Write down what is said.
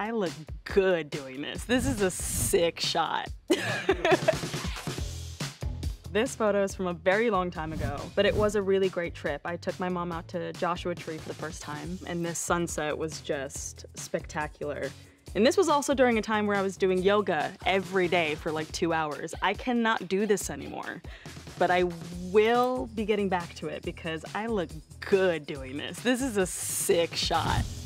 I look good doing this. This is a sick shot. This photo is from a very long time ago, but it was a really great trip. I took my mom out to Joshua Tree for the first time, and this sunset was just spectacular. And this was also during a time where I was doing yoga every day for like 2 hours. I cannot do this anymore, but I will be getting back to it because I look good doing this. This is a sick shot.